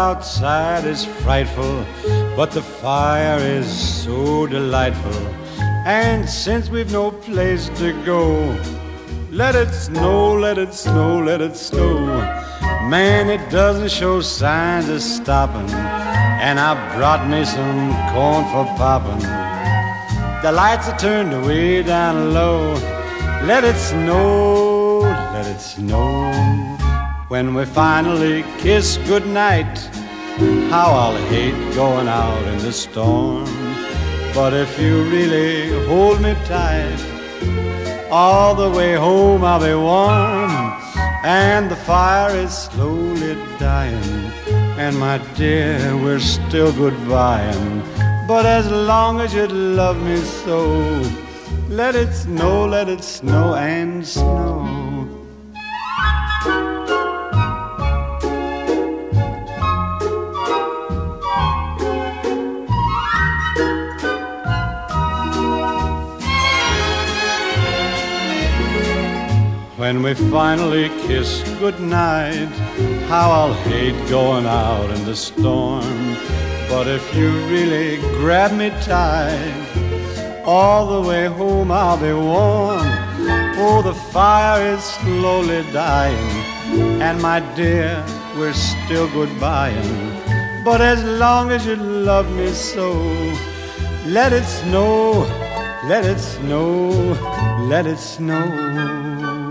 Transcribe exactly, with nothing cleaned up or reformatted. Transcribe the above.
outside is frightful, but the fire is so delightful. And since we've no place to go, let it snow, let it snow, let it snow. Man, it doesn't show signs of stopping, and I brought me some corn for popping. The lights are turned way down low. Let it snow, let it snow. When we finally kiss goodnight, how I'll hate going out in the storm. But if you really hold me tight, all the way home I'll be warm. And the fire is slowly dying, and my dear, we're still goodbying. But as long as you love me so, let it snow, let it snow and snow. When we finally kiss goodnight, how I'll hate going out in the storm. But if you really grab me tight, all the way home I'll be warm. Oh, the fire is slowly dying, and my dear, we're still goodbying. But as long as you love me so, let it snow, let it snow, let it snow.